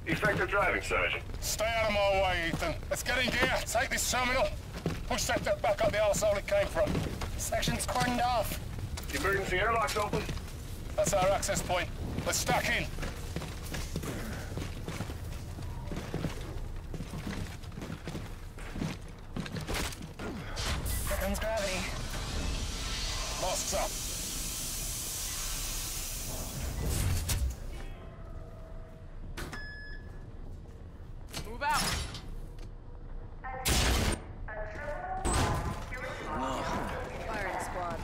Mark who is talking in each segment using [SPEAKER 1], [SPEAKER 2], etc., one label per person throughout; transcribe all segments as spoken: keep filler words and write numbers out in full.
[SPEAKER 1] Effective driving, Sergeant.
[SPEAKER 2] Stay out of my way, Ethan. Let's get in gear. Take this terminal. Push sector back up the arsehole it came from.
[SPEAKER 3] Section's cordoned off.
[SPEAKER 1] Emergency airlock's open.
[SPEAKER 2] That's our access point. Let's stack in.
[SPEAKER 3] Here comes gravity.
[SPEAKER 2] Masks up.
[SPEAKER 3] Move out. Firing squad.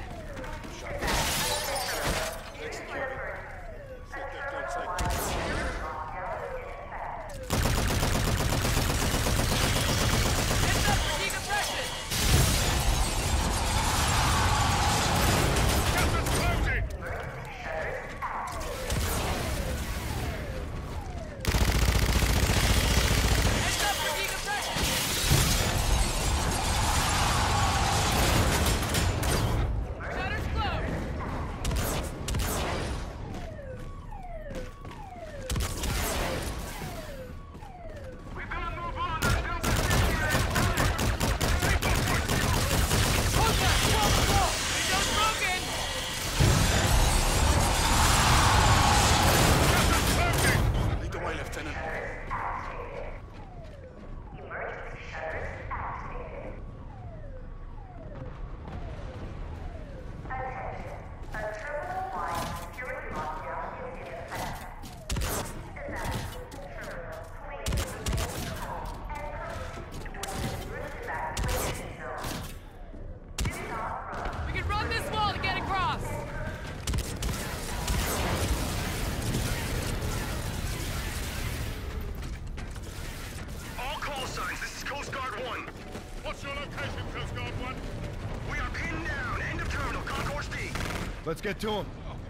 [SPEAKER 4] Let's get to him.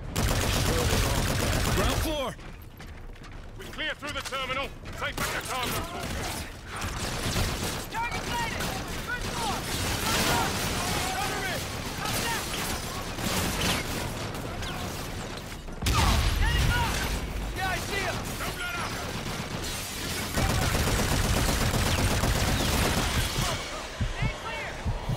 [SPEAKER 4] Ground floor!
[SPEAKER 2] We clear through the terminal. Take back the cargo.
[SPEAKER 3] Target sighted! First floor! Cover me! Up down! Get him up! Yeah, I see him! Don't let up! Stay clear!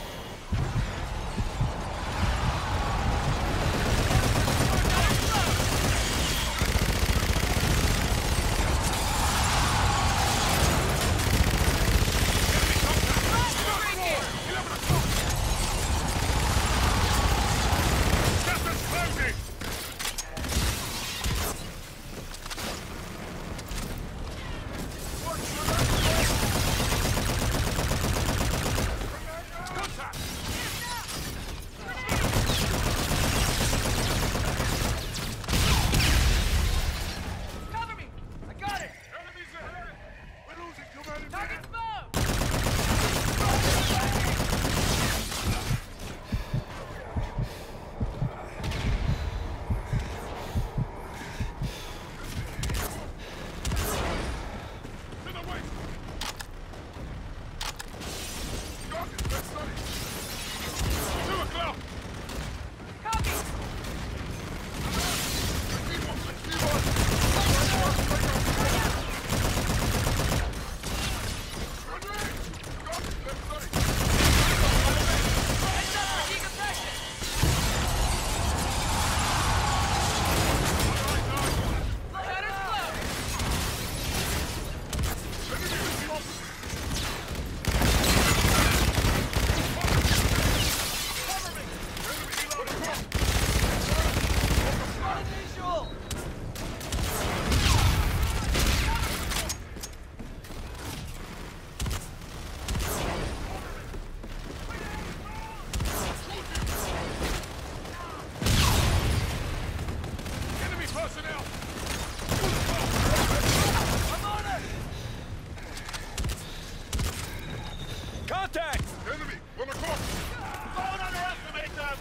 [SPEAKER 4] Contact!
[SPEAKER 2] Enemy! On the course!
[SPEAKER 4] Don't underestimate them!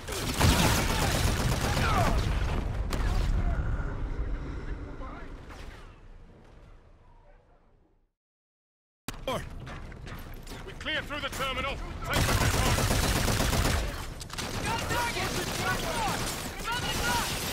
[SPEAKER 2] We clear through the terminal. Take the control.
[SPEAKER 3] Got a target! Front floor! Another shot!